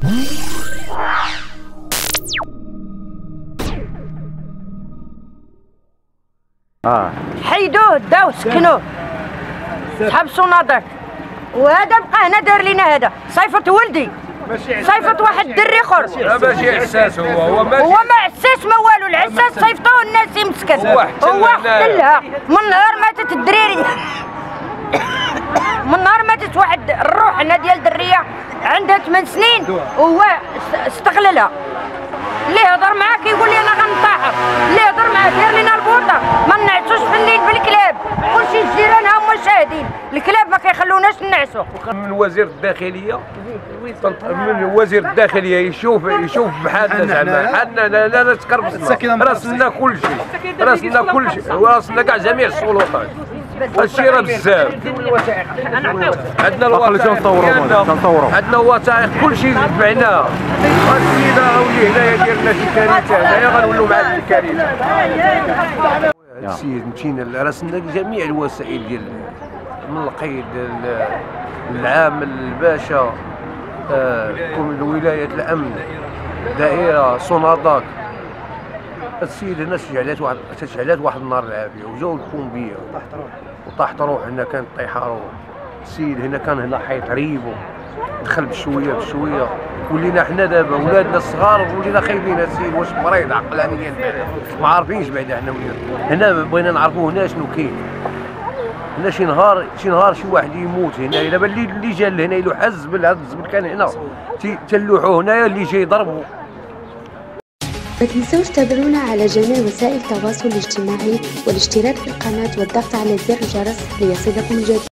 حيدوه داو سكنوه حبسوا ناظر، وهذا بقى هنا دار لنا هذا صيفط ولدي صيفط واحد الدري اخر ماشي عساس هو ما عساس ما والو. العساس صيفطوه الناس يمسكن هو حتلها من نهار ماتت الدريري من نهار ماتت واحد الروح هنا ديال دريه عندها 8 سنين وهو استغللها. اللي يهضر معاك يقول لي انا غنطاحر، اللي يهضر معاك دير لنا البوطه ما نعسوش في الليل بالكلاب. كلشي الجيران هما شاهدين، الكلاب ما كيخلوناش نعسوا. من وزير الداخليه من وزير الداخليه يشوف بحالنا زعما حالنا لا تكربصنا راسنا كلشي راسنا كاع جميع السلطات. هادشي راه بزاف. عندنا الوثائق عندنا وثائق كلشي تبعناها. هادشي راه ولي هنايا داير لنا شي كارثه هنايا غنولوا مع هاد الكارثه. السيد مشينا راسلنا جميع الوسائل ديال من القيد العام الباشا ولاية الأمن دائرة صناداك. السيد هنا تشعلات واحد النار العافية وجاو الكومبية وطاحت روح. هنا كانت طيحة روح. السيد هنا كان هنا حيط ريبو دخل بشوية ولينا حنا دابا ولادنا الصغار ولينا خايفين. السيد واش مريض عقلانيا ما عارفينش بعدا. حنا هنا بغينا نعرفوا هنا شنو كاين. هنا شي نهار شي واحد يموت هنا دابا اللي جا لهنا يلو حز بالزبل كان هنا تلوحوا هنايا اللي جاي يضربوا. ما تنسوش تابعونا على جميع وسائل التواصل الاجتماعي والاشتراك في القناة والضغط على زر الجرس ليصلكم الجديد.